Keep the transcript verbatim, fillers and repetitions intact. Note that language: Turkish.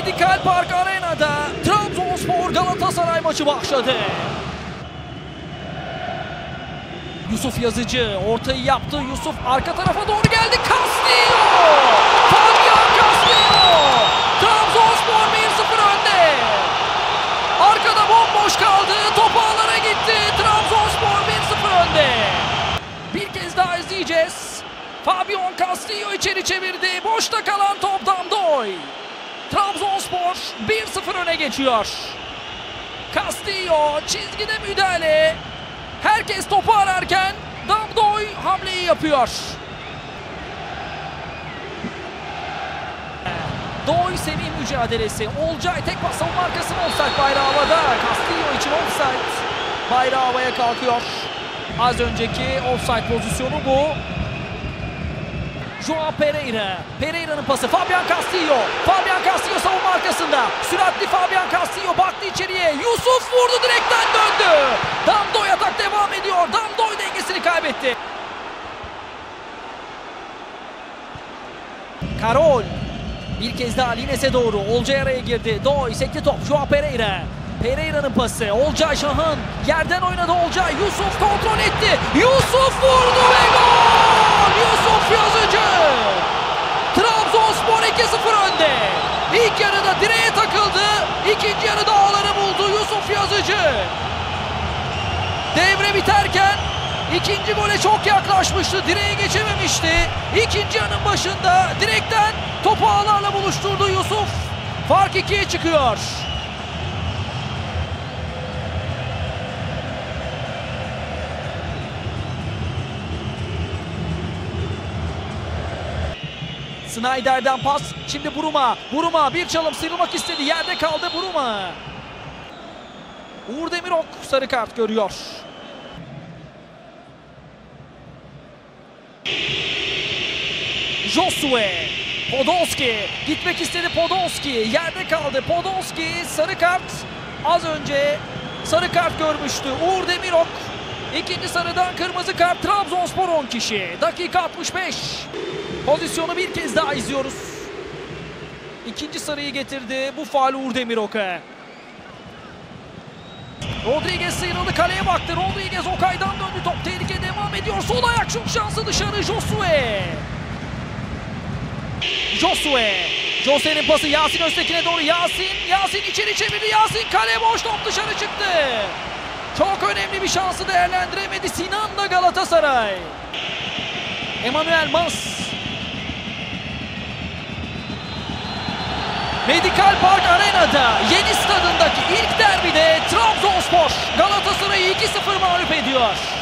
Medikal Park Arena'da Trabzonspor Galatasaray maçı başladı. Yusuf Yazıcı ortayı yaptı. Yusuf arka tarafa doğru geldi. Castillo! Fabian Castillo! Trabzonspor bir sıfır önde. Arkada bomboş kaldı. Top ağlara gitti. Trabzonspor bir sıfır önde. Bir kez daha izleyeceğiz. Fabian Castillo içeri çevirdi. Boşta kalan top Damdoy. Trabzonspor bir sıfır öne geçiyor. Castillo çizgide müdahale. Herkes topu ararken Damdoy hamleyi yapıyor. Doy Semih mücadelesi. Olcay tek pas savunma arkasına, offside bayrağı havada. Castillo için offside. Bayrağı havaya kalkıyor. Az önceki offside pozisyonu bu. Joao Pereira. Pereira'nın pası. Fabian Castillo. Fabian Castillo savunma arkasında. Süratli Fabian Castillo baktı içeriye. Yusuf vurdu, direkten döndü. Damdoy atak devam ediyor. Damdoy dengesini kaybetti. Karol. Bir kez daha Lines'e doğru. Olcay araya girdi. Doy sekti top. Joao Pereira. Pereira'nın pası. Olcay Şahan. Yerden oynadı Olcay. Yusuf kontrol etti. Yusuf vurdu ve gol! Yusuf Yazıcı. Trabzonspor iki sıfır önde. İlk yarıda direğe takıldı. İkinci yarıda ağları buldu Yusuf Yazıcı. Devre biterken ikinci gole çok yaklaşmıştı. Direğe geçememişti. İkinci yarının başında direkten topu ağlarla buluşturdu Yusuf. Fark ikiye çıkıyor. Snyder'den pas. Şimdi Buruma. Buruma bir çalım, sıyrılmak istedi. Yerde kaldı Buruma. Uğur Demirok sarı kart görüyor. Josue. Podolski. Gitmek istedi Podolski. Yerde kaldı. Podolski sarı kart. Az önce sarı kart görmüştü Uğur Demirok. İkinci sarıdan kırmızı kart. Trabzonspor on kişi. Dakika altmış beş. Pozisyonu bir kez daha izliyoruz. İkinci sarıyı getirdi. Bu faul Uğur Demirok'a. Rodriguez sıyrıldı, kaleye baktı. Rodriguez Okay'dan döndü. Top tehlike devam ediyor. Sol ayak şut şansı dışarı. Josue. Josue. Jose'nin pası Yasin Öztekin'e doğru. Yasin. Yasin içeri çevirdi. Yasin kaleye boş, top dışarı çıktı. Çok önemli bir şansı değerlendiremedi Sinan da Galatasaray. Emmanuel Mas. Medikal Park Arena'da Yeni Stadındaki ilk derbide Trabzonspor Galatasaray'ı iki sıfır mağlup ediyor.